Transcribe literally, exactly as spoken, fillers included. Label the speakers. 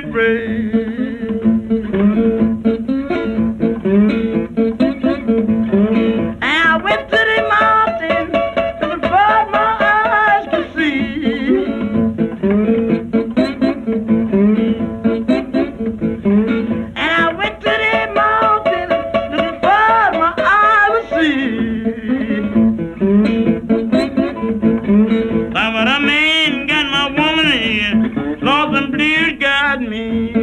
Speaker 1: break. And I went to the mountain to the far my eyes could see. And I went to the mountain to the far my eyes could see. But a man got my woman in, lost and blues got me.